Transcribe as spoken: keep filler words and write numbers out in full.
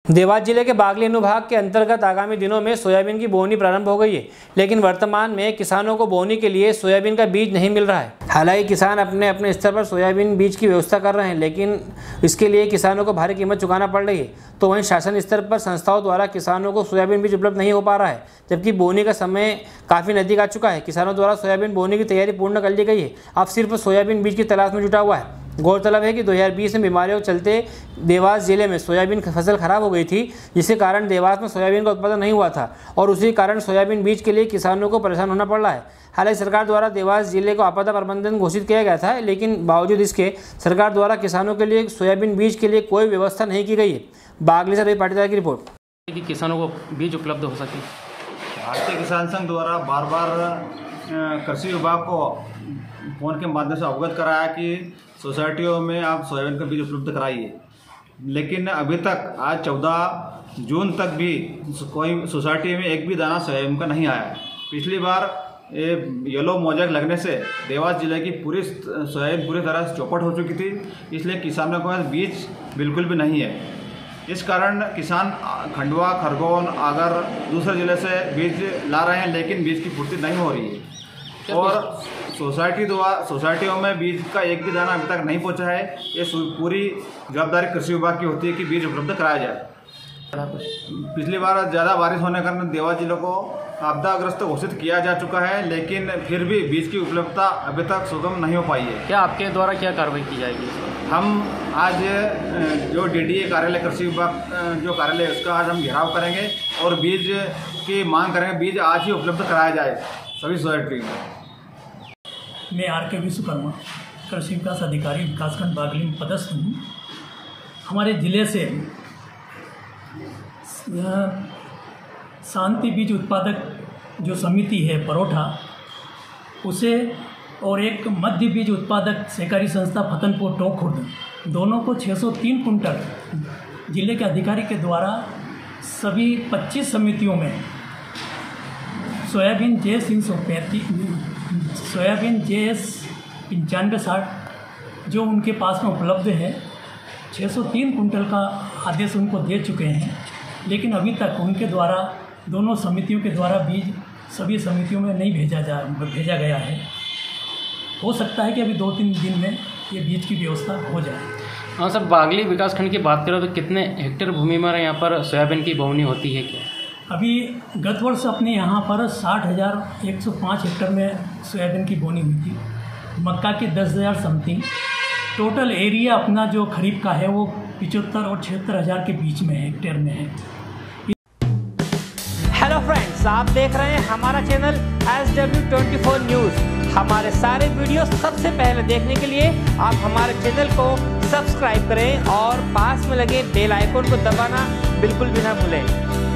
देवास जिले के बागली अनुभाग के अंतर्गत आगामी दिनों में सोयाबीन की बोनी प्रारंभ हो गई है, लेकिन वर्तमान में किसानों को बोनी के लिए सोयाबीन का बीज नहीं मिल रहा है। हालांकि किसान अपने अपने स्तर पर सोयाबीन बीज की व्यवस्था कर रहे हैं, लेकिन इसके लिए किसानों को भारी कीमत चुकाना पड़ रही है। तो वहीं शासन स्तर पर संस्थाओं द्वारा किसानों को सोयाबीन बीज उपलब्ध नहीं हो पा रहा है, जबकि बोनी का समय काफ़ी नज़दीक आ चुका है। किसानों द्वारा सोयाबीन बोने की तैयारी पूर्ण कर ली गई है, अब सिर्फ सोयाबीन बीज की तलाश में जुटा हुआ है। गौरतलब है कि दो हज़ार बीस में बीमारियों के चलते देवास जिले में सोयाबीन की फसल खराब हो गई थी, जिसके कारण देवास में सोयाबीन का उत्पादन नहीं हुआ था और उसी कारण सोयाबीन बीज के लिए किसानों को परेशान होना पड़ रहा है। हालांकि सरकार द्वारा देवास जिले को आपदा प्रबंधन घोषित किया गया था, लेकिन बावजूद इसके सरकार द्वारा किसानों के लिए सोयाबीन बीज के लिए कोई व्यवस्था नहीं की गई है। बागली से रवि पाटीदार की रिपोर्ट। कि किसानों को बीज उपलब्ध हो सके। भारतीय किसान संघ द्वारा बार बार कृषि विभाग को फोन के माध्यम से अवगत कराया कि सोसाइटियों में आप सोयाबीन का बीज उपलब्ध कराइए, लेकिन अभी तक आज चौदह जून तक भी कोई सोसाइटी में एक भी दाना सोयाबीन का नहीं आया। पिछली बार ये येलो मोजेक लगने से देवास जिले की पूरी सोयाबीन पूरी तरह से चौपट हो चुकी थी, इसलिए किसानों के पास बीज बिल्कुल भी नहीं है। इस कारण किसान खंडवा, खरगोन, आगर दूसरे ज़िले से बीज ला रहे हैं, लेकिन बीज की पूर्ति नहीं हो रही है और सोसाइटी द्वारा सोसाइटियों में बीज का एक भी दाना अभी तक नहीं पहुंचा है। ये पूरी जवाबदारी कृषि विभाग की होती है कि बीज उपलब्ध कराया जाए। पिछली बार ज़्यादा बारिश होने के कारण देवास जिले को आपदाग्रस्त घोषित किया जा चुका है, लेकिन फिर भी बीज की उपलब्धता अभी तक सुगम नहीं हो पाई है। क्या आपके द्वारा क्या कार्रवाई की जाएगी? हम आज जो डीडीए कार्यालय कृषि विभाग जो कार्यालय है उसका आज हम घेराव करेंगे और बीज की मांग करेंगे, बीज आज ही उपलब्ध कराया जाए सभी सोसाइटी में। मैं आर के विश्वकर्मा, कृषि विकास अधिकारी, विकासखंड बागली में पदस्थ हूँ। हमारे ज़िले से शांति बीज उत्पादक जो समिति है परोठा, उसे और एक मध्य बीज उत्पादक सहकारी संस्था फतनपुर टोखुर्द, दोनों को छह सौ तीन कुंटल जिले के अधिकारी के द्वारा सभी पच्चीस समितियों में सोयाबीन जे तीन सौ पैंतीस सोयाबीन जे एस पंचानवे साठ जो उनके पास में उपलब्ध है, छह सौ तीन कुंटल का आदेश उनको दे चुके हैं, लेकिन अभी तक उनके द्वारा दोनों समितियों के द्वारा बीज सभी समितियों में नहीं भेजा जा भेजा गया है। हो सकता है कि अभी दो तीन दिन में ये बीज की व्यवस्था हो जाए। हाँ सर, बागली विकासखंड की बात करें तो कितने हेक्टेयर भूमि में यहाँ पर सोयाबीन की बोवनी होती है? क्या अभी गत वर्ष अपने यहाँ पर साठ हज़ार एक सौ पाँच हेक्टेयर में सोयाबीन की बोनी हुई थी, मक्का की दस हज़ार समथिंग। टोटल एरिया अपना जो खरीफ का है वो पिचहत्तर और छिहत्तर हज़ार के बीच में हेक्टेयर में है। हेलो फ्रेंड्स, आप देख रहे हैं हमारा channel S W twenty four news. हमारे सारे वीडियो सबसे पहले देखने के लिए आप हमारे चैनल को सब्सक्राइब करें और पास में लगे बेल आइकन को दबाना बिल्कुल भी ना भूलें।